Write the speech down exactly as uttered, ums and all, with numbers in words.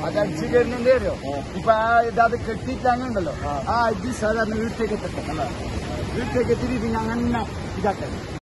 അത് അടിച്ചു കയറുന്നുണ്ടേ അറിയോ. ഇപ്പൊ ആ ഇതത് കെട്ടിയിട്ട് അങ്ങനെ ഉണ്ടല്ലോ, ആ ഇത് സാധാരണ വീട്ടിലേക്ക് എത്തട്ടെ, വീട്ടിലേക്ക് എത്തിയിട്ട് പിന്നെ അങ്ങനെ ഇതാക്കാം.